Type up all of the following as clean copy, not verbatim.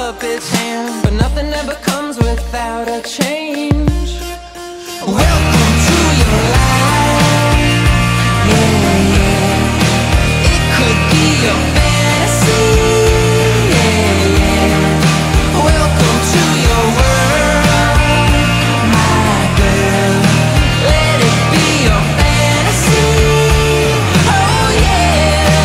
up its hand, but nothing ever comes without a change. Welcome to your life. Yeah, yeah. It could be your fantasy. Yeah, yeah. Welcome to your world, my girl. Let it be your fantasy. Oh yeah.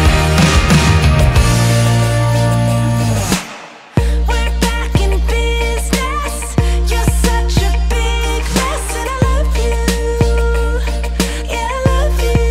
We're back in business. You're such a big mess, and I love you. Yeah, I love you.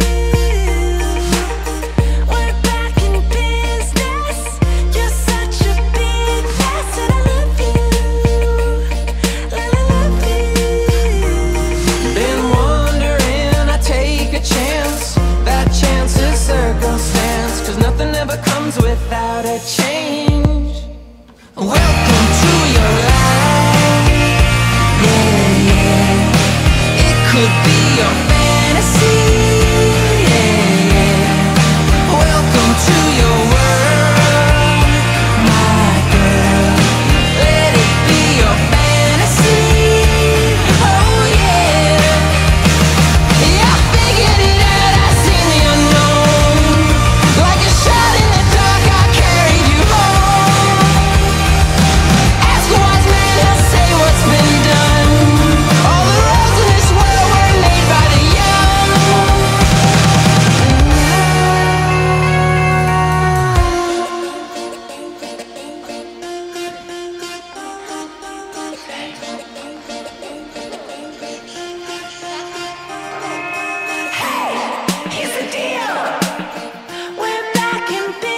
We're back in business. You're such a big mess, and I love you. La la love you. Been wondering, I take a chance. That chance is circumstance, 'cause nothing ever comes without a change. Welcome to your life. Yeah, yeah. It could be your fantasy. Yeah, yeah. Welcome to your world, my girl. Let it be your fantasy. Oh yeah. Yeah, I figured it out, I seen the unknown. Like a shot in the dark, I carried you home. Ask a wise man, he'll say what's been done. All the roads in this world were made by the young. Here's the deal. We're back in business.